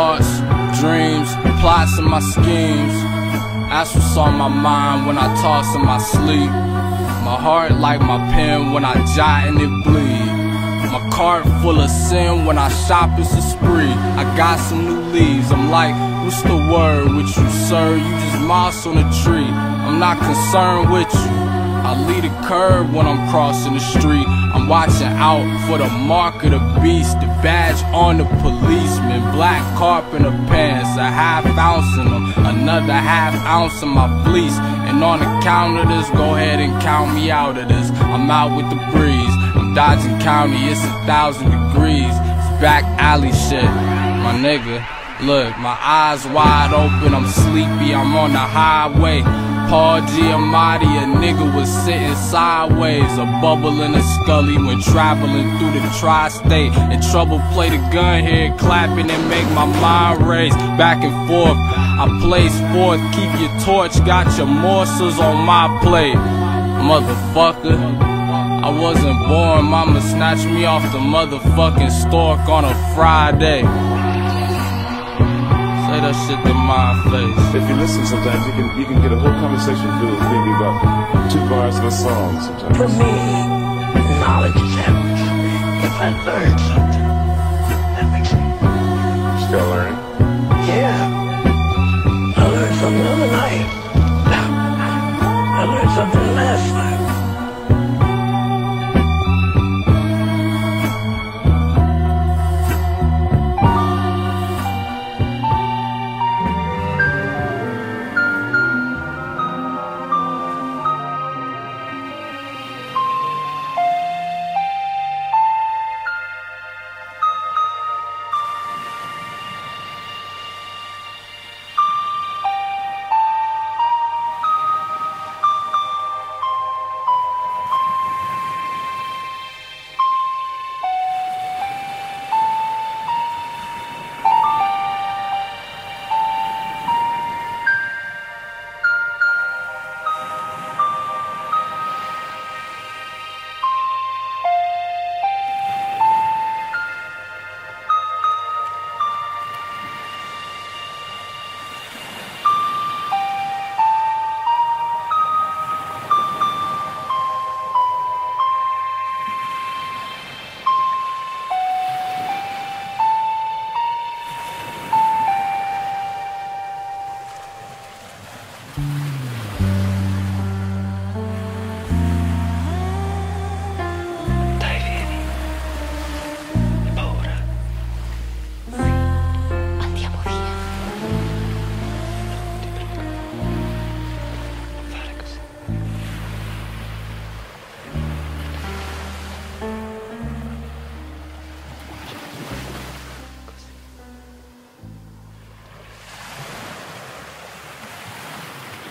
thoughts, dreams, plots, and my schemes. That's what's on my mind when I toss in my sleep. My heart like my pen when I jot and it bleed. My cart full of sin when I shop, it's a spree. I got some new leaves, I'm like, what's the word with you, sir? You just moss on a tree, I'm not concerned with you. I lead a curve when I'm crossing the street. I'm watching out for the mark of the beast, the badge on the policeman, black carpenter pants, a half ounce in them, another half ounce in my fleece. And on the count of this, go ahead and count me out of this. I'm out with the breeze, I'm dodging county, it's 1,000 degrees. It's back alley shit, my nigga. Look, my eyes wide open, I'm sleepy, I'm on the highway. Paul Giamatti, a nigga was sitting sideways, a bubble in a scully when traveling through the tri-state. In trouble, play the gun here, clapping and make my mind race. Back and forth, I place forth, keep your torch, got your morsels on my plate. Motherfucker, I wasn't born, mama snatched me off the motherfucking stork on a Friday. Say that shit to my face. If you listen sometimes, you can get a whole conversation filled with maybe about 2 bars of a song sometimes. For me, knowledge is everything. If I learn something, that makes me still learning.